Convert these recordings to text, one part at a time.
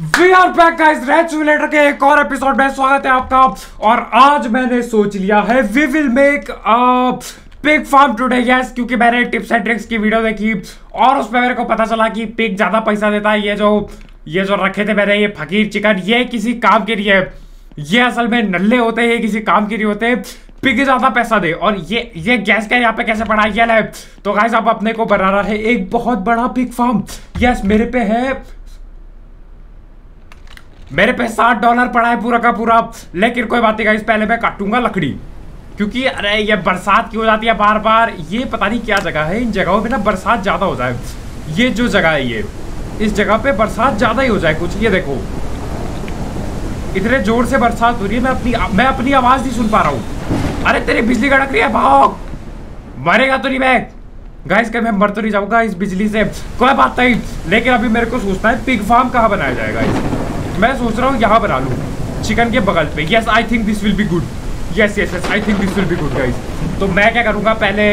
We are back guys, red simulator के एक और एपिसोड में स्वागत है आपका। और आज मैंने सोच लिया है we will make pig farm today. Yes, क्योंकि मैंने टिप्स एंड ट्रिक्स की वीडियो देखी और उसमें मेरे को पता चला कि पिग ज्यादा पैसा देता है। ये जो रखे थे मैंने, ये फकीर चिकन, ये किसी काम के लिए, ये असल में नल्ले होते हैं, ये किसी काम के लिए होते हैं। पिग ज्यादा पैसा दे। और ये गैस का यहाँ पे कैसे पड़ा है। तो गाइस अब अपने को बनाना है एक बहुत बड़ा पिग फार्म। यस, मेरे पे $60 पड़ा है पूरा का पूरा। लेकिन कोई बात नहीं गाइस, पहले मैं काटूंगा लकड़ी, क्योंकि अरे ये बरसात की हो जाती है बार बार। ये पता नहीं क्या जगह है, इन जगहों पे ना बरसात ज्यादा हो जाए। ये जो जगह है, ये इस जगह पे बरसात ज्यादा ही हो जाए कुछ। ये देखो इतने जोर से बरसात हो रही है, मैं अपनी आवाज नहीं सुन पा रहा हूँ। अरे तेरी बिजली कड़क रही है, भाग। मरेगा तो नहीं मैं गाइस, कहीं मैं मर तो नहीं जाऊंगा इस बिजली से। कोई बात नहीं, लेकिन अभी मेरे को सोचना है पिग फार्म कहाँ बनाया जाएगा। मैं सोच रहा हूँ यहाँ बना लूँ, चिकन के बगल पे। Yes, I think this will be good. Yes, I think this will be good guys. तो मैं क्या करूँगा, पहले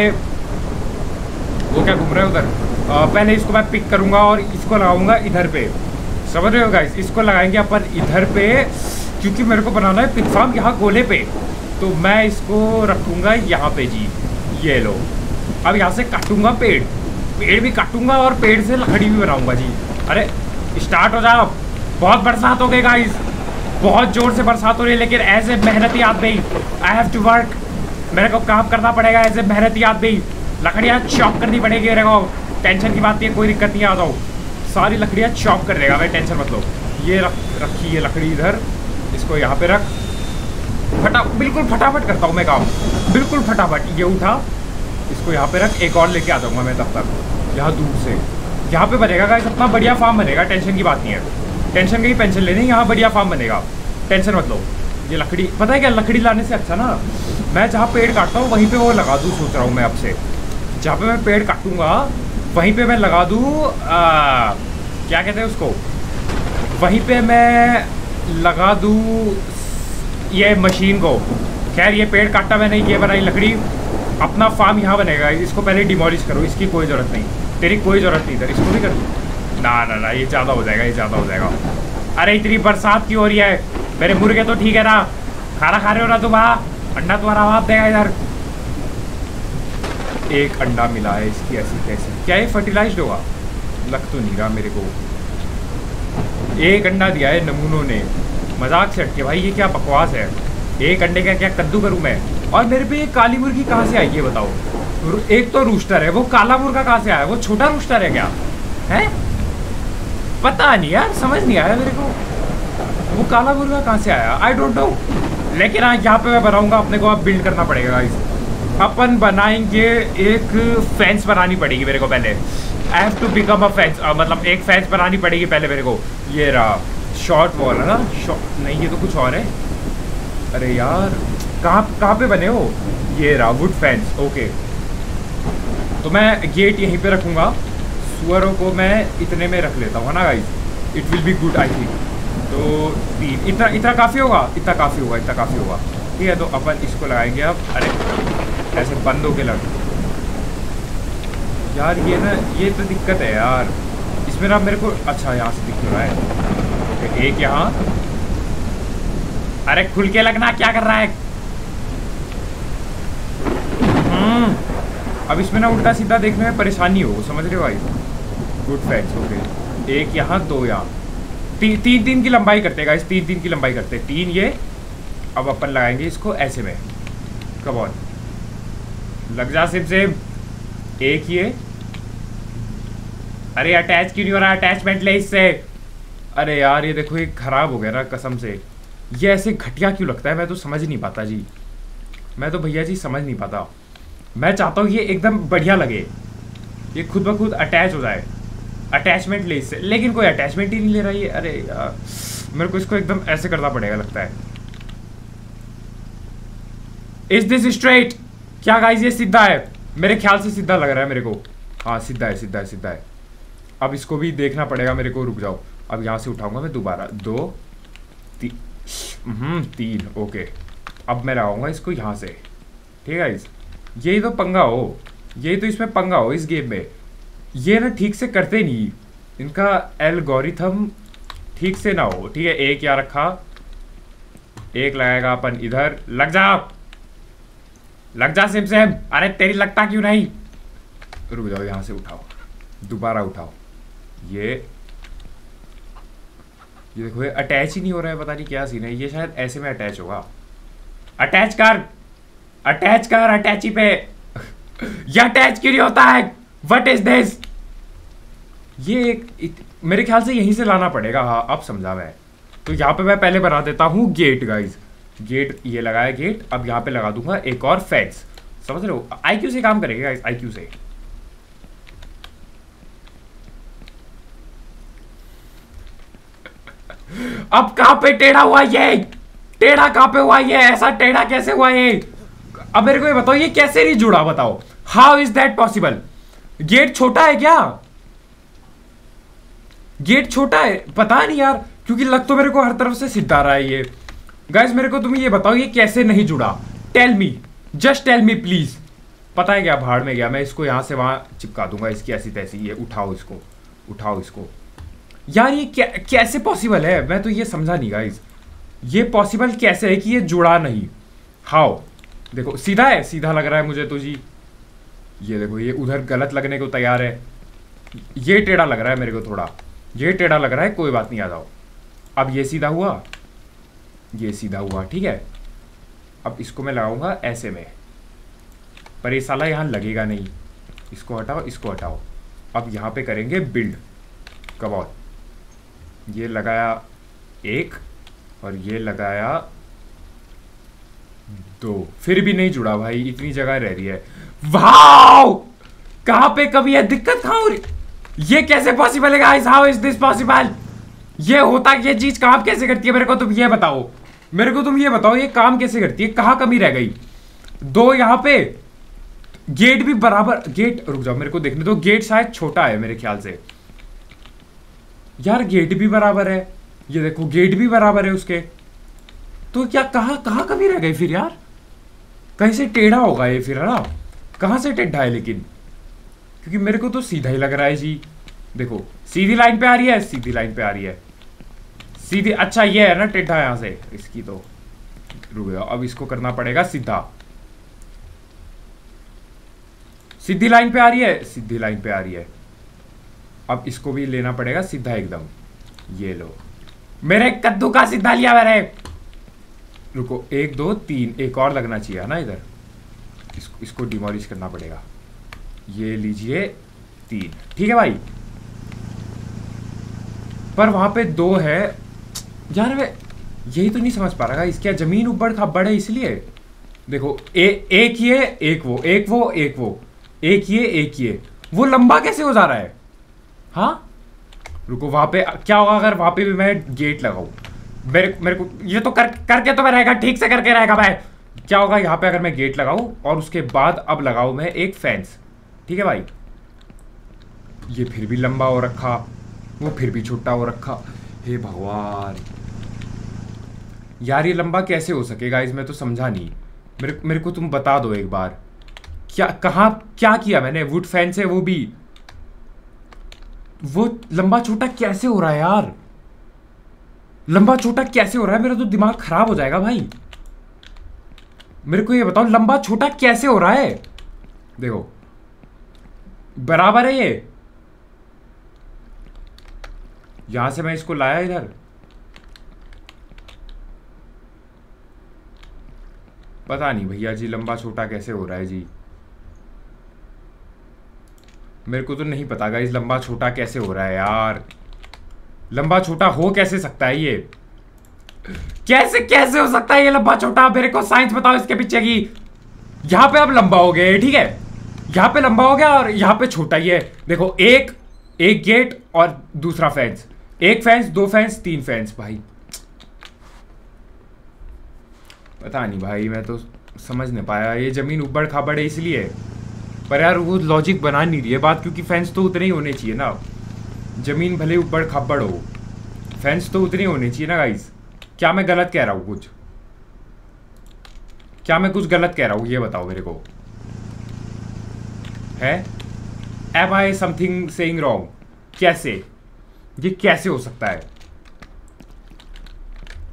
वो क्या घूम रहा है उधर, पहले इसको मैं पिक करूँगा और इसको लगाऊंगा इधर पे। समझ रहे हो गाइस, इसको लगाएंगे अपन इधर पे, क्योंकि मेरे को बनाना है पिग फार्म यहाँ गोले पे। तो मैं इसको रखूँगा यहाँ पे जी। ये लो, अब यहाँ से काटूंगा पेड़ भी काटूंगा और पेड़ से लकड़ी भी बनाऊंगा जी। अरे स्टार्ट हो जाओ। बहुत बरसात हो गई गाइस, बहुत जोर से बरसात हो रही है। लेकिन एज ए मेहनती आदमी आई हैव टू वर्क, मेरे को काम करना पड़ेगा एज ए मेहनती आदमी। लकड़ियाँ चॉप करनी पड़ेगी मेरे को। टेंशन की बात नहीं है, कोई दिक्कत नहीं। आ जाओ, सारी लकड़ियाँ चॉप कर देगा मैं, टेंशन मत लो। ये रखी है लकड़ी इधर, इसको यहाँ पे रख। बिल्कुल फटाफट करता हूँ मैं काम, बिल्कुल फटाफट। ये उठा, इसको यहाँ पे रख, एक और लेके आ जाऊँगा मैं तब तक यहाँ दूर से। यहाँ पे बनेगा गाइस अपना बढ़िया फार्म बनेगा, टेंशन की बात नहीं है। टेंशन की पेंशन लेनी, यहाँ बढ़िया फार्म बनेगा, टेंशन मत लो। ये लकड़ी, पता है क्या, लकड़ी लाने से अच्छा ना मैं जहाँ पेड़ काटता हूँ वहीं पे वो लगा दूँ। सोच रहा हूँ मैं आपसे, जहाँ पे मैं पेड़ काटूंगा वहीं पे मैं लगा दूँ, क्या कहते हैं उसको, वहीं पे मैं लगा दूँ ये मशीन को। खैर ये पेड़ काटा मैंने, ये बनाई लकड़ी, अपना फार्म यहाँ बनेगा। इसको पहले डिमोलिश करो, इसकी कोई ज़रूरत नहीं, तेरी कोई ज़रूरत नहीं। इधर इसको भी कर दूँ, ना ये ज़्यादा हो जाएगा, ये ज़्यादा हो जाएगा। अरे इतनी बरसात क्यों हो रही है, मेरे मुर्गे तो ठीक है ना, खाना खा रहे हो ना तुम। अंडा तुम्हारा बाप देगा इधर। एक अंडा मिला है, इसकी ऐसी कैसी, क्या ये फर्टिलाइज्ड होगा, लग तो नहीं रहा मेरे को। एक अंडा दिया है नमूनों ने, मजाक से हटके भाई, ये क्या बकवास है। एक अंडे का क्या कद्दू करूँ मैं। और मेरे पे एक काली मुर्गी कहाँ से आई ये बताओ। एक तो रूस्टर है, वो काला मुर्गा कहाँ से आया, वो छोटा रूस्टर है क्या है, पता नहीं यार, समझ नहीं आया मेरे को वो काला मुर्गा कहाँ से आया, आई डोंट नो। लेकिन हाँ, यहाँ पे मैं बनाऊंगा, अपने को अब बिल्ड करना पड़ेगा गाइस। अपन बनाएंगे एक फेंस बनानी पड़ेगी मेरे को पहले। I have to become a fence, मतलब एक फेंस बनानी पड़ेगी पहले मेरे को। ये रहा शॉर्ट वॉल है ना, शॉर्ट नहीं, ये तो कुछ और है। अरे यार कहाँ पे बने हो, ये रहा वुड फेंस। ओके, तो मैं गेट यहीं पे रखूँगा, सुअरों को मैं इतने में रख लेता हूँ, है ना guys, it will be good I think. तो 3, इतना काफ़ी होगा, इतना काफ़ी होगा। ठीक है, तो अपन इसको लगाएंगे अब। अरे ऐसे बंद होके लग यार, ये ना, ये तो दिक्कत है यार इसमें ना मेरे को। अच्छा यहाँ से दिख रहा है एक यहाँ। अरे खुल के लगना, क्या कर रहा है। अब इसमें ना उल्टा सीधा देखने में परेशानी हो, समझ रहे हो भाई। Good facts. ओके, एक यहाँ, 2 यहाँ, 3 की लंबाई करते हैं, 3 की लंबाई करते हैं, 3 ये। अब अपन लगाएंगे इसको ऐसे में, कम ऑन लग जा सिर्फ से एक ये। अरे अटैच क्यों नहीं हो रहा, अटैचमेंट ले इससे। अरे यार ये देखो, ये खराब हो गया ना कसम से। ये ऐसे घटिया क्यों लगता है, मैं तो समझ नहीं पाता जी, मैं तो भैया जी समझ नहीं पाता। मैं चाहता हूँ ये एकदम बढ़िया लगे, ये खुद ब खुद अटैच हो जाए। अटैचमेंट ले इससे, लेकिन कोई अटैचमेंट ही नहीं ले रहा ये। अरे यार मेरे को इसको एकदम ऐसे करना पड़ेगा लगता है। इज दिस स्ट्रेट, क्या गाइस ये सीधा है, मेरे ख्याल से सीधा लग रहा है मेरे को। हाँ सीधा है। अब इसको भी देखना पड़ेगा मेरे को, रुक जाओ। अब यहाँ से उठाऊंगा मैं दोबारा, 2 3। ओके, अब मैं लगाऊंगा इसको यहाँ से। ठीक है गाइस, यही तो पंगा हो, यही तो इसमें पंगा हो इस गेम में। ये ना ठीक से करते नहीं, इनका एल्गोरिथम ठीक से ना हो, ठीक है। एक यहाँ रखा, एक लगाएगा अपन इधर। लग जा, लग जा सिम सिम। अरे तेरी लगता क्यों नहीं? रुक जाओ, यहां से उठाओ, दोबारा उठाओ। ये देखो, ये अटैच ही नहीं हो रहा है, पता नहीं क्या सीन है। ये शायद ऐसे में अटैच होगा। अटैच कर, अटैच कर, अटैची पे। ये अटैच क्यों नहीं होता है? What is this? ये मेरे ख्याल से यहीं से लाना पड़ेगा। हाँ अब समझा मैं। तो यहाँ पे मैं पहले बना देता हूँ गेट गाइज। गेट ये लगाया गेट। अब यहाँ पे लगा दूंगा एक और फेंस। समझ रहे हो? आईक्यू से काम करेगा गाइज, आईक्यू से। अब कहां पे टेढ़ा हुआ ये? टेढ़ा कहां पे हुआ ये? ऐसा टेढ़ा कैसे हुआ ये? अब मेरे को ये बताओ, ये कैसे नहीं जुड़ा? बताओ, how is that possible? Gate छोटा है क्या? गेट छोटा है? पता नहीं यार, क्योंकि लग तो मेरे को हर तरफ से सीधा रहा है ये। गाइस मेरे को तुम ये बताओ, ये कैसे नहीं जुड़ा? Tell me, just tell me please. पता है क्या, भाड़ में गया मैं। इसको यहां से वहां चिपका दूंगा, इसकी ऐसी तैसी। ये उठाओ इसको, उठाओ इसको। यार ये कैसे पॉसिबल है? मैं तो ये समझा नहीं गाइस, ये पॉसिबल कैसे है कि ये जुड़ा नहीं? हाउ? देखो सीधा है, सीधा लग रहा है मुझे तो जी। ये देखो, ये उधर गलत लगने को तैयार है। ये टेढ़ा लग रहा है मेरे को थोड़ा, ये टेढ़ा लग रहा है। कोई बात नहीं, आ जाओ। अब ये सीधा हुआ, ये सीधा हुआ, ठीक है। अब इसको मैं लगाऊंगा ऐसे में, पर ये साला यहां लगेगा नहीं। इसको हटाओ, इसको हटाओ। अब यहां पे करेंगे बिल्ड। Come on. ये लगाया एक, और ये लगाया दो। फिर भी नहीं जुड़ा भाई, इतनी जगह रह रही है। वाओ! कहां पे कभी है दिक्कत? कहां हो रही? ये कैसे पॉसिबल है guys? How is this possible? ये होता, ये चीज काम कैसे करती है? मेरे को तुम ये बताओ, मेरे को तुम ये बताओ, ये काम कैसे करती है? कहां कमी रह गई? दो यहां पे गेट भी बराबर। गेट, रुक जाओ, मेरे को देखने दो। गेट शायद छोटा है मेरे ख्याल से। यार गेट भी बराबर है, ये देखो गेट भी बराबर है उसके। तो क्या कहां कहां कमी रह गई फिर यार? कहीं से टेढ़ा होगा ये फिर, है ना? कहां से टेढ़ा है लेकिन? क्योंकि मेरे को तो सीधा ही लग रहा है जी। देखो सीधी लाइन पे आ रही है, सीधी लाइन पे आ रही है, सीधी। अच्छा ये है ना टेढ़ा यहां से इसकी। तो रुक जाओ, अब इसको करना पड़ेगा सीधा। सीधी लाइन पे आ रही है, सीधी लाइन पे आ रही है। अब इसको भी लेना पड़ेगा सीधा एकदम। ये लो, मेरे कद्दू का सीधा लिया मैंने। रुको, 1 2 3, एक और लगना चाहिए ना इधर। इसको डिमोलिश करना पड़ेगा। ये लीजिए 3, ठीक है भाई। पर वहां पे 2 है यार। मैं यही तो नहीं समझ पा रहा, इसकी जमीन ऊपर खब्बड़ है इसलिए। देखो एक ये, एक वो, एक वो, एक वो, एक ये, एक ये। वो लंबा कैसे हो जा रहा है? हाँ रुको, वहां पे क्या होगा अगर वहां पे भी मैं गेट लगाऊं? मेरे को ये तो करके तो मैं रहेगा, ठीक से करके रहेगा मैं। क्या होगा यहाँ पे अगर मैं गेट लगाऊं और उसके बाद अब लगाऊं मैं एक फेंस? ठीक है भाई। ये फिर भी लंबा हो रखा, वो फिर भी छोटा हो रखा। हे भगवान यार, ये लंबा कैसे हो सकेगा? इसमें तो समझा नहीं। मेरे को तुम बता दो एक बार, क्या कहाँ क्या किया मैंने? वुड फैन से वो भी, वो लंबा छोटा कैसे हो रहा है यार? लंबा छोटा कैसे हो रहा है? मेरा तो दिमाग खराब हो जाएगा भाई। मेरे को ये बताओ, लंबा छोटा कैसे हो रहा है? देखो बराबर है ये। यहां से मैं इसको लाया इधर, पता नहीं भैया जी लंबा छोटा कैसे हो रहा है जी। मेरे को तो नहीं पता गाइस, लंबा छोटा कैसे हो रहा है यार? लंबा छोटा हो कैसे सकता है ये? कैसे हो सकता है ये लंबा छोटा? मेरे को साइंस बताओ इसके पीछे की। यहां पे अब लंबा हो गया, ठीक है, यहां पे लंबा हो गया और यहां पे छोटा ही है। देखो एक गेट और दूसरा फेंस, एक फेंस, 2 फेंस, 3 फेंस। भाई पता नहीं भाई, मैं तो समझ नहीं पाया। ये जमीन ऊबड़ खाबड़ है इसलिए, पर यार वो लॉजिक बना नहीं रही है बात, क्योंकि फेंस तो उतने ही होने चाहिए ना। जमीन भले ऊबड़ खाबड़ हो, फेंस तो उतने ही होने चाहिए ना गाइस। क्या मैं गलत कह रहा हूँ कुछ? क्या मैं कुछ गलत कह रहा हूँ? ये बताओ मेरे को, है am I something saying wrong? कैसे, ये कैसे हो सकता है?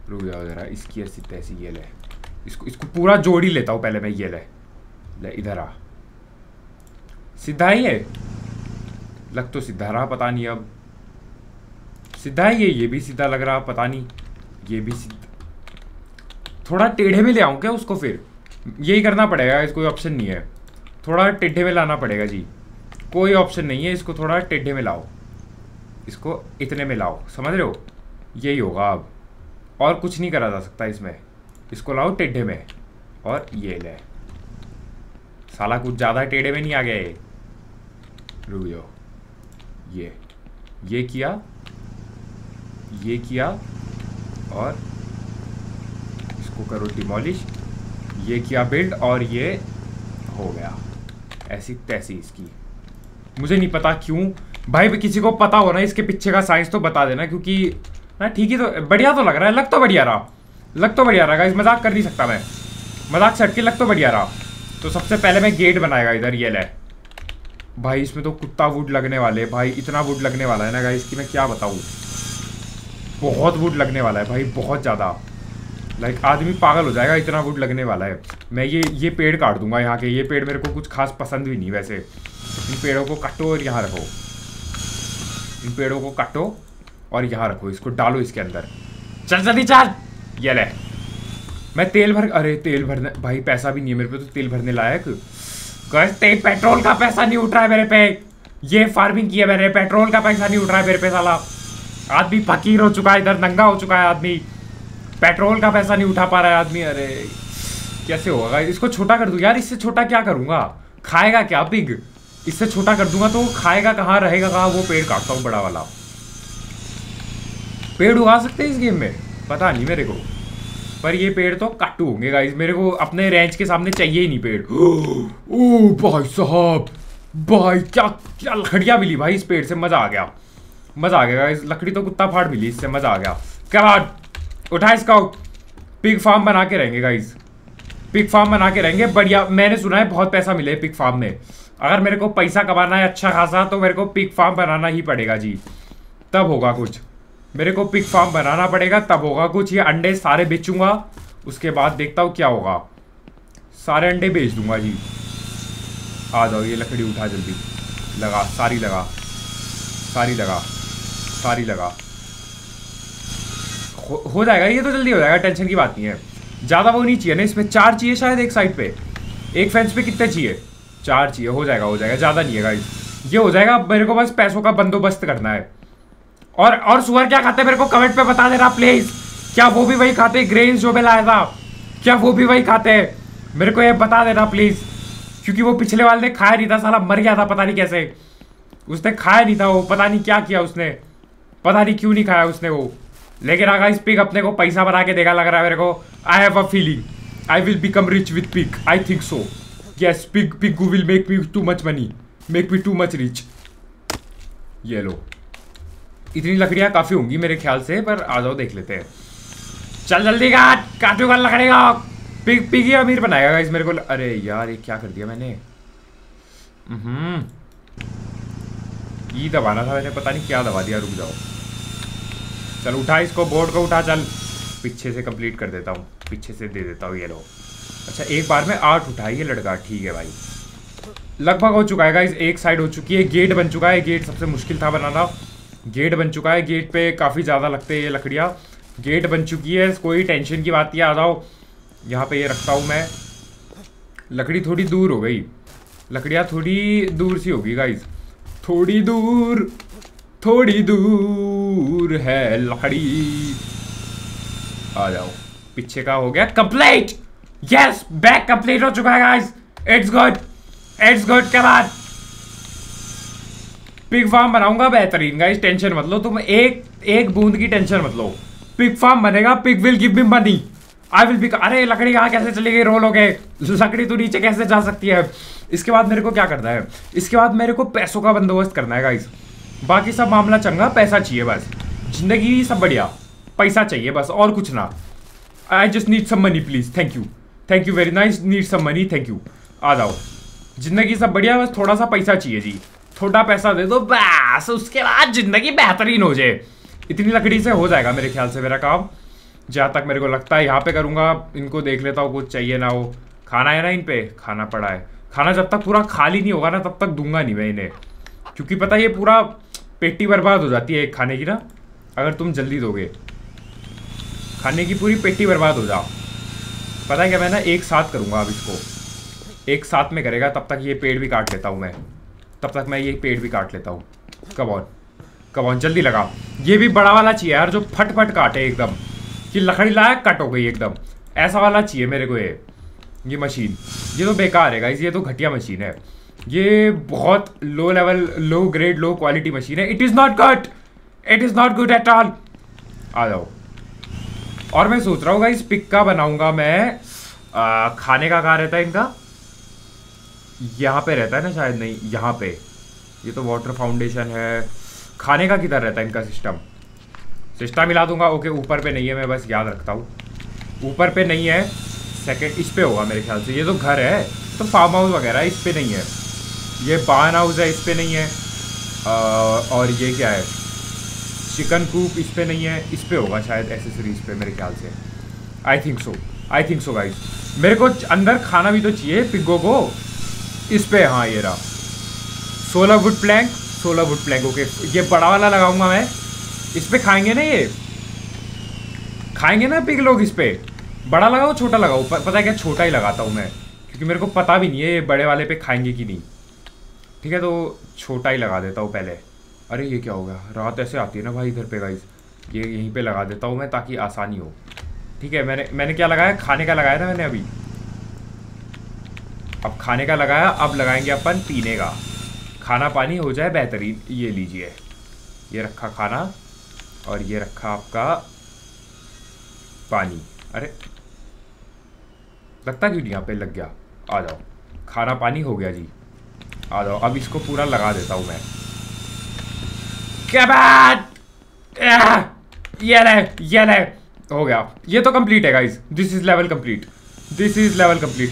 रुक जाओ जरा, इसकी ऐसी तैसी ये ले, इसको पूरा जोड़ ही लेता हूँ पहले मैं। ये ले इधर आ, सीधा ही है, लग तो सीधा रहा, पता नहीं अब सीधा है ये भी सीधा लग रहा, पता नहीं ये भी सीधा। थोड़ा टेढ़े में ले आऊँ क्या उसको? फिर यही करना पड़ेगा, कोई ऑप्शन नहीं है, थोड़ा टेढ़े में लाना पड़ेगा जी, कोई ऑप्शन नहीं है, इसको थोड़ा टेढ़े में लाओ, इसको इतने में लाओ, समझ रहे हो? यही होगा अब, और कुछ नहीं करा जा सकता इसमें। इसको लाओ टेढ़े में, और ये ले, साला कुछ ज़्यादा टेढ़े में नहीं आ गए। रुक जाओ, ये किया और इसको करो डिमोलिश, ये किया बिल्ड, और ये हो गया ऐसी तैसी इसकी। मुझे नहीं पता क्यों भाई, किसी को पता हो ना इसके पीछे का साइंस तो बता देना, क्योंकि ना ठीक ही तो बढ़िया तो लग रहा है, लग तो बढ़िया रहा गाइस, मजाक कर नहीं सकता मैं, मजाक से हटके लग तो बढ़िया रहा। तो सबसे पहले मैं गेट बनाएगा इधर, ये ले भाई, इसमें तो कुत्ता वुड लगने वाले भाई, इतना वुड लगने वाला है ना गाइस कि मैं क्या बताऊँ, बहुत वुड लगने वाला है भाई, बहुत ज़्यादा, लाइक आदमी पागल हो जाएगा, इतना वुड लगने वाला है। मैं ये पेड़ काट दूंगा यहाँ के, ये पेड़ मेरे को कुछ खास पसंद भी नहीं वैसे। इन पेड़ों को काटो और यहाँ रखो, इन पेड़ों को काटो और यहाँ रखो, इसको डालो इसके अंदर, चल जल्दी चल। ये ले, मैं तेल भरने भाई पैसा भी नहीं है मेरे पे तो तेल भरने लायक। पेट्रोल का पैसा नहीं उठ रहा है मेरे पे, ये फार्मिंग की है मैंने, पेट्रोल का पैसा नहीं उठ रहा है मेरे पे, साला आदमी फकीर हो चुका है, इधर नंगा हो चुका है आदमी, पेट्रोल का पैसा नहीं उठा पा रहा है आदमी। अरे कैसे होगा? इसको छोटा कर दूं यार, इससे छोटा क्या करूंगा, खाएगा क्या पिग? इससे छोटा कर दूंगा तो खाएगा कहाँ, रहेगा कहाँ? वो पेड़ काटता हूँ बड़ा वाला। पेड़ उगा सकते हैं इस गेम में? पता नहीं मेरे को, पर ये पेड़ तो काटू होंगे गाइस, मेरे को अपने रेंज के सामने चाहिए ही नहीं पेड़। ओ भाई साहब, भाई क्या लकड़ियाँ मिली भाई इस पेड़ से, मजा आ गया गाइस। लकड़ी तो कुत्ता फाड़ मिली, इससे मजा आ गया। क्या बात, उठा इसका, पिग फार्म बना के रहेंगे गाइस, पिग फार्म बना के रहेंगे बढ़िया। मैंने सुना है बहुत पैसा मिले पिग फार्म में, अगर मेरे को पैसा कमाना है अच्छा खासा तो मेरे को पिग फार्म बनाना ही पड़ेगा जी, तब होगा कुछ। मेरे को पिग फार्म बनाना पड़ेगा तब होगा कुछ। ये अंडे सारे बेचूंगा, उसके बाद देखता हूँ क्या होगा, सारे अंडे बेच दूंगा जी। आ जाओ, ये लकड़ी उठा जल्दी, लगा सारी लगा, हो जाएगा ये तो, जल्दी हो जाएगा, टेंशन की बात नहीं है। ज़्यादा वो नहीं चाहिए ना इसमें, 4 चाहिए शायद एक साइड पे, एक फेंस पे कितने चाहिए? 4 चाहिए, हो जाएगा ज़्यादा नहीं है गाइस, ये हो जाएगा। मेरे को बस पैसों का बंदोबस्त करना है। और सुअर क्या खाते हैं मेरे को कमेंट पे बता देना प्लीज, क्या वो भी वही खाते हैं ग्रेन्स जो मैं लाया था, क्या वो भी वही खाते हैं? मेरे को ये बता देना प्लीज, क्योंकि वो पिछले वाले ने खाया नहीं था, साला मर गया था पता नहीं कैसे, उसने खाया नहीं था वो, पता नहीं क्या किया उसने, पता नहीं क्यों नहीं खाया उसने वो। लेकिन अगर इस पिग अपने को पैसा बना के देगा लग रहा है मेरे को। I have a feeling I will become rich with pig, I think so, yes pig will make me too much money, make me too much rich. ये लो, इतनी लकड़ियां काफी होंगी मेरे ख्याल से, पर आ जाओ देख लेते हैं। चल जल्दी काटूंगा लकड़ी का, पिग ही अमीर बनाएगा गाइस मेरे को। अरे यार ये क्या कर दिया मैंने, ये दबाना था मैंने, पता नहीं क्या दबा दिया। रुक जाओ, चल उठा इसको, बोर्ड को उठा, चल पीछे से कंप्लीट कर देता हूँ, पीछे से दे देता हूँ। ये लो, अच्छा एक बार में 8 उठाई ये लड़का, ठीक है भाई। लगभग हो चुका है गाइस, एक साइड हो चुकी है, गेट बन चुका है। गेट सबसे मुश्किल था बनाना, गेट बन चुका है। गेट पे काफ़ी ज़्यादा लगते हैं ये लकड़ियाँ, गेट बन चुकी है, कोई टेंशन की बात नहीं। आ जाओ, यहाँ पे ये रखता हूँ मैं। लकड़ी थोड़ी दूर हो गई, लकड़ियाँ थोड़ी दूर सी होगी गाइस, थोड़ी दूर है लकड़ी। आ जाओ, पीछे का हो गया कंप्लीट, यस बैक कंप्लीट हो चुका है गाइस, इट्स गुड के बाद पिग फार्म बनाऊंगा बेहतरीन गाइस, टेंशन मत लो तुम, एक बूंद की टेंशन मत लो। पिग फार्म बनेगा, pig will give me money, I will pick. अरे लकड़ी कहाँ कैसे चली गई, रोल हो गए, लकड़ी तो नीचे कैसे जा सकती है। इसके बाद मेरे को क्या करना है, इसके बाद मेरे को पैसों का बंदोबस्त करना है गाइस, बाकी सब मामला चंगा, पैसा चाहिए बस, जिंदगी सब बढ़िया, पैसा चाहिए बस और कुछ ना। I just need some money please, thank you very nice, need some money, thank you. आ जाओ, जिंदगी सब बढ़िया, बस थोड़ा सा पैसा चाहिए जी, थोड़ा पैसा दे दो बस, उसके बाद जिंदगी बेहतरीन हो जाए। इतनी लकड़ी से हो जाएगा मेरे ख्याल से मेरा काम, जहाँ तक मेरे को लगता है यहाँ पे करूँगा। इनको देख लेता हूँ कुछ चाहिए ना हो। खाना है ना इन पे, खाना पड़ा है। खाना जब तक पूरा खाली नहीं होगा ना तब तक दूंगा नहीं मैं इन्हें, क्योंकि पता है ये पूरा पेटी बर्बाद हो जाती है एक खाने की ना, अगर तुम जल्दी दोगे। खाने की पूरी पेटी बर्बाद हो जा। पता है क्या, मैं ना एक साथ करूँगा अब इसको, एक साथ में करेगा। तब तक ये पेड़ भी काट लेता हूँ मैं, तब तक मैं ये पेड़ भी काट लेता हूँ। कम ऑन जल्दी लगा। ये भी बड़ा वाला चाहिए यार, जो फट फट काटे एकदम, कि लकड़ी लाया कट हो गई एकदम, ऐसा वाला चाहिए मेरे को। ये मशीन ये तो बेकार है गाइस, ये तो घटिया मशीन है। ये बहुत low level, low grade, low quality machine है। It is not good, it is not good at all. आ जाओ। और मैं सोच रहा हूँ गाइस पिक का बनाऊंगा मैं। खाने का कहाँ रहता है इनका, यहाँ पे रहता है ना शायद, नहीं यहाँ पे। ये तो वाटर फाउंडेशन है। खाने का किधर रहता है इनका सिस्टम मिला दूंगा। ओके ऊपर पे नहीं है, मैं बस याद रखता हूँ ऊपर पे नहीं है। सेकंड इस पे होगा मेरे ख्याल से। ये तो घर है तो फार्म हाउस वगैरह इस पे नहीं है। ये बार्न हाउस है, इस पे नहीं है। और ये क्या है, चिकन कूप, इस पे नहीं है। इस पे होगा शायद एसेसरीज पे मेरे ख्याल से। I think so guys. मेरे को अंदर खाना भी तो चाहिए पिग्गो को। इस पे हाँ ये रहा 16 वुड प्लैंक। ओके ये बड़ा वाला लगाऊंगा मैं। इस पे खाएंगे ना, ये खाएंगे ना पिग लोग। इस पे बड़ा लगाओ छोटा लगाओ, पता है क्या, छोटा ही लगाता हूँ मैं, क्योंकि मेरे को पता भी नहीं है ये बड़े वाले पे खाएंगे कि नहीं। ठीक है तो छोटा ही लगा देता हूँ पहले। अरे ये क्या हो गया, रात ऐसे आती है ना भाई इधर पे गाइस। ये यहीं पे लगा देता हूँ मैं ताकि आसानी हो। ठीक है मैंने क्या लगाया, खाने का लगाया ना मैंने अभी। अब खाने का लगाया, अब लगाएंगे अपन पीने का। खाना पानी हो जाए बेहतरीन। ये लीजिए, ये रखा खाना और ये रखा आपका पानी। अरे लगता क्यों नहीं यहाँ पे लग गया। आ जाओ, खाना पानी हो गया जी, आ जाओ। अब इसको पूरा लगा देता हूँ मैं। क्या बात, ये ले हो गया। ये तो कंप्लीट है guys, this is level complete.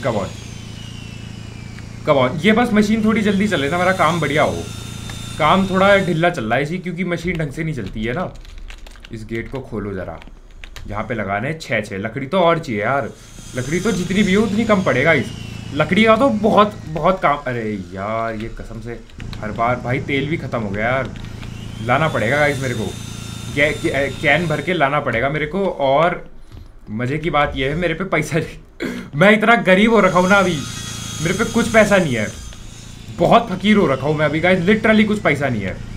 Come on ये बस मशीन थोड़ी जल्दी चले ना, मेरा काम बढ़िया हो। काम थोड़ा ढिल्ला चल रहा है इसी, क्योंकि मशीन ढंग से नहीं चलती है ना। इस गेट को खोलो ज़रा। यहाँ पे लगाने 6 लकड़ी तो और चाहिए यार। लकड़ी तो जितनी भी हो उतनी कम पड़ेगा इस लकड़ी का तो बहुत काम। अरे यार ये कसम से हर बार भाई तेल भी ख़त्म हो गया यार। लाना पड़ेगा गाइस मेरे को, कैन भर के लाना पड़ेगा मेरे को। और मज़े की बात यह है मेरे पे पैसा मैं इतना गरीब हो रखा हूँ ना अभी, मेरे पे कुछ पैसा नहीं है। बहुत फकीर हो रखा हूँ मैं अभी गाइस, लिटरली कुछ पैसा नहीं है।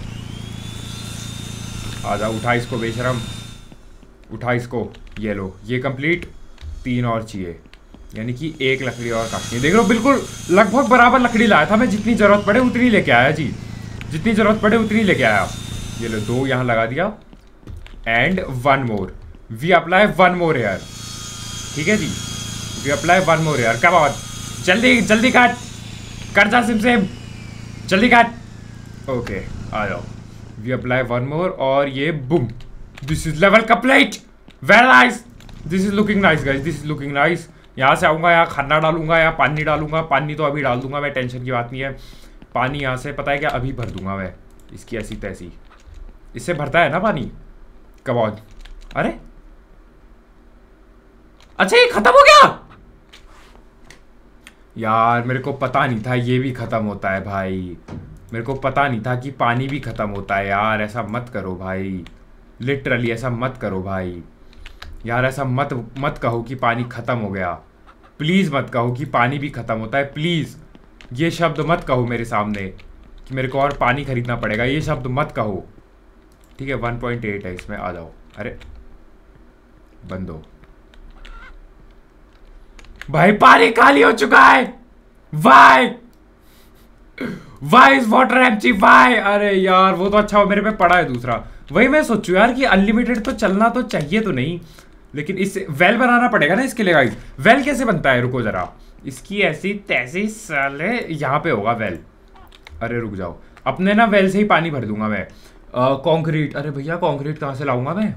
आजा उठा इसको बेशरम, उठा इसको। ये लो, ये कंप्लीट। 3 और चाहिए, यानी कि 1 लकड़ी और काटनी है। देख लो बिल्कुल लगभग बराबर लकड़ी लाया था मैं। जितनी ज़रूरत पड़े उतनी लेके आया जी, जितनी ज़रूरत पड़े उतनी लेके आया। ये लो 2 यहाँ लगा दिया। And 1 more, we apply 1 more here. ठीक है जी, वी अप्लाई 1 मोर हेयर। क्या बात, जल्दी काट, कर जा सिम जल्दी काट। ओके आ जाओ, वी अप्लाई 1 मोर और ये boom, this is level complete. Very nice, this is looking nice guys, this is looking nice. यहाँ से आऊँगा, यहाँ खाना डालूंगा या पानी डालूंगा। पानी तो अभी डाल दूंगा मैं, टेंशन की बात नहीं है। पानी यहाँ से पता है क्या अभी भर दूंगा मैं, इसकी ऐसी तैसी। इससे भरता है ना पानी। कब ऑन, अरे अच्छा ये खत्म हो गया यार। मेरे को पता नहीं था ये भी खत्म होता है भाई। मेरे को पता नहीं था कि पानी भी खत्म होता है यार। ऐसा मत करो भाई, लिटरली ऐसा मत करो भाई यार। ऐसा मत कहो कि पानी खत्म हो गया। प्लीज़ मत कहो कि पानी भी खत्म होता है। प्लीज़ ये शब्द मत कहो मेरे सामने कि मेरे को और पानी खरीदना पड़ेगा। ये शब्द मत कहो, ठीक है। 1.8 है इसमें, आ जाओ। अरे बंद हो भाई, पानी खाली हो चुका है। Why is water empty, why. अरे यार वो तो अच्छा हो मेरे पे पड़ा है दूसरा। वही मैं सोचूं यार कि अनलिमिटेड तो चलना तो चाहिए तो नहीं, लेकिन इस वेल बनाना पड़ेगा ना इसके लिए गाइस। वेल कैसे बनता है, रुको जरा। इसकी ऐसी तैसी साले यहाँ पे होगा वेल। अरे रुक जाओ, अपने ना वेल से ही पानी भर दूंगा मैं। कंक्रीट, अरे भैया कंक्रीट कहाँ से लाऊंगा मैं।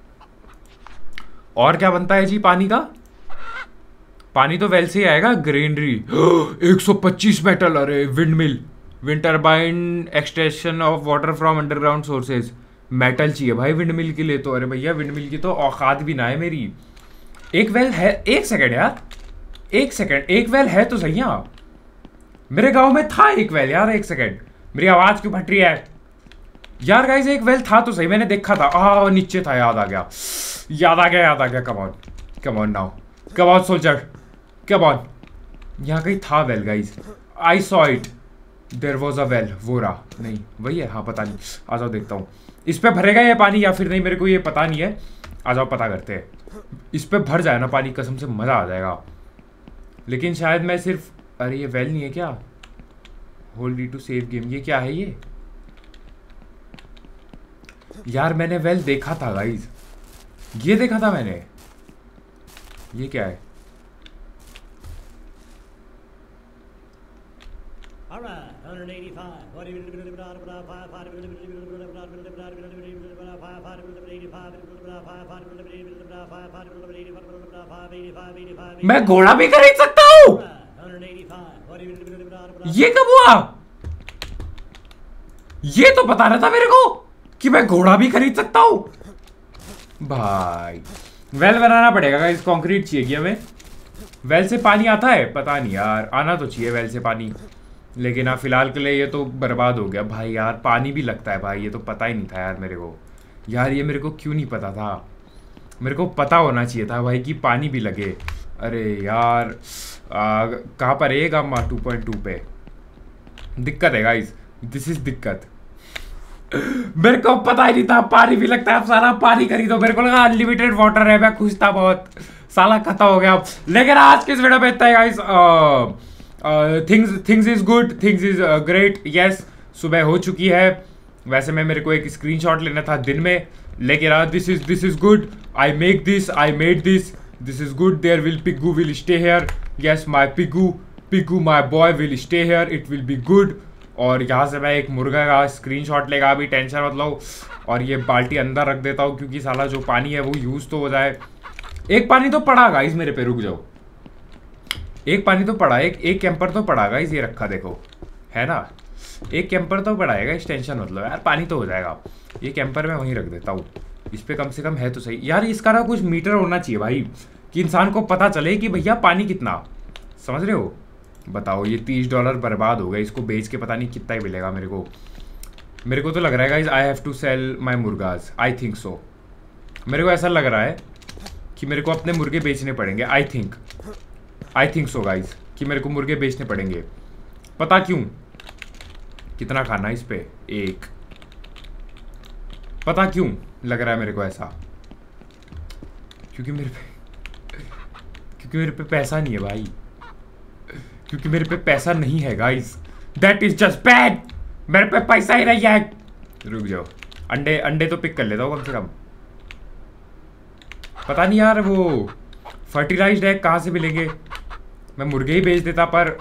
और क्या बनता है जी पानी का, पानी तो वेल से ही आएगा। Greenery 125 metal. अरे windmill, wind turbine, extraction of water from underground sources. Metal चाहिए भाई विंड मिल के लिए तो। अरे भैया विंड मिल की तो औकात भी ना है मेरी। एक वेल है, एक सेकंड यार, एक सेकंड, एक वेल है तो सही। यहाँ मेरे गांव में था एक वेल यार, एक सेकंड, मेरी आवाज क्यों फट रही है यार गाइस? एक वेल था तो सही, मैंने देखा था। नीचे था, याद आ गया, याद आ गया, याद आ गया। Come on, come on now, come on soldier, come on. यहाँ कहीं था well guys, I saw it, there was a well. वो रहा, नहीं वही है, हाँ पता नहीं। आ जाओ देखता हूँ, इस पे भरेगा ये पानी या फिर नहीं, मेरे को ये पता नहीं है। आ जाओ पता करते हैं। इस पे भर जाए ना पानी, कसम से मजा आ जाएगा। लेकिन शायद मैं सिर्फ, अरे ये वेल नहीं है क्या? Hold D to save game, ये क्या है ये यार? मैंने वेल देखा था गाइस, ये देखा था मैंने। ये क्या है? मैं घोड़ा भी खरीद सकता हूँ? ये कब हुआ? ये तो बता रहा था मेरे को कि मैं घोड़ा भी खरीद सकता हूँ। भाई वेल बनाना पड़ेगा गाइस, कंक्रीट चाहिए हमें। वेल से पानी आता है? पता नहीं यार, आना तो चाहिए वेल से पानी, लेकिन हाँ फिलहाल के लिए ये तो बर्बाद हो गया भाई। यार पानी भी लगता है भाई, ये तो पता ही नहीं था यार मेरे को। यार ये मेरे को क्यों नहीं पता था? मेरे को पता होना चाहिए था भाई कि पानी भी लगे। अरे यार कहाँ पर है गामा? 2.2 पे दिक्कत है गाइस, दिस इज दिक्कत। मेरे को पता ही नहीं था पानी भी लगता है। अब सारा पानी खरीदो, मेरे को लगा अनलिमिटेड वाटर है, मैं खुश था बहुत, साला खत्म हो गया। लेकिन आज किस वीडियो में इतना है guys. Things is good, things is great. Yes, सुबह हो चुकी है। वैसे मैं, मेरे को एक स्क्रीनशॉट लेना था दिन में, लेकिन this is good. I make this, I made this, this is good. There will piggy will stay here. Yes my piggy my boy will stay here, it will be good. और यहाँ से मैं एक मुर्गा का स्क्रीनशॉट लेगा, अभी tension मत लो। और ये बाल्टी अंदर रख देता हूँ क्योंकि साला जो पानी है वो यूज तो हो जाए। एक पानी तो पड़ा गाइस मेरे पे, रुक जाओ। एक पानी तो पड़ा, एक कैंपर तो पड़ा गाइस, ये रखा देखो, है ना? एक कैंपर तो पड़ा है गाइस, टेंशन मत लो यार, पानी तो हो जाएगा। ये कैंपर मैं वहीं रख देता हूँ, इस पे कम से कम है तो सही यार। इसका ना कुछ मीटर होना चाहिए भाई, कि इंसान को पता चले कि भैया पानी कितना, समझ रहे हो? बताओ, ये $30 बर्बाद हो गए, इसको बेच के पता नहीं कितना ही मिलेगा मेरे को। मेरे को तो लग रहा है guys I have to sell my murgas, I think so. मेरे को ऐसा लग रहा है कि मेरे को अपने मुर्गे बेचने पड़ेंगे। आई थिंक सो गाइस, कि मेरे को मुर्गे बेचने पड़ेंगे। पता क्यों? कितना खाना है इस पे? एक। पता क्यों लग रहा है मेरे को ऐसा? क्योंकि मेरे पे पैसा नहीं है भाई, क्योंकि मेरे पे पैसा नहीं है guys, that is just bad. मेरे पे पैसा ही नहीं है। रुक जाओ, अंडे तो पिक कर लेता हूँ कम से कम। पता नहीं यार वो फर्टिलाइज्ड एग कहाँ से मिलेंगे, मैं मुर्गे ही बेच देता, पर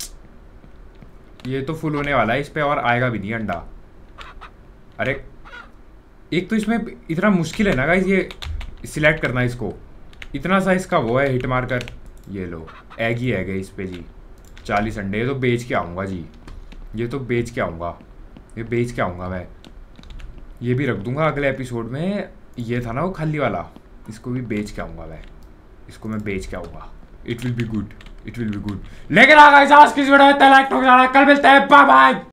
ये तो फुल होने वाला है इस पे, और आएगा भी नहीं अंडा। अरे एक तो इसमें इतना मुश्किल है ना गाइस ये सिलेक्ट करना, इसको इतना सा इसका वो है हिट मार कर। ये लो, एग ही एग है इस पे जी। 40 अंडे, ये तो बेच के आऊँगा जी, ये तो बेच के आऊँगा, ये बेच के आऊँगा मैं। ये भी रख दूंगा अगले एपिसोड में। ये था ना वो खाली वाला, इसको भी बेच के आऊँगा मैं, इसको मैं बेच के आऊँगा। It will be good, it will be good. लेकिन आज की वीडियो में इतना लाइक ठोक जाना, कल मिलते हैं, बाय बाय।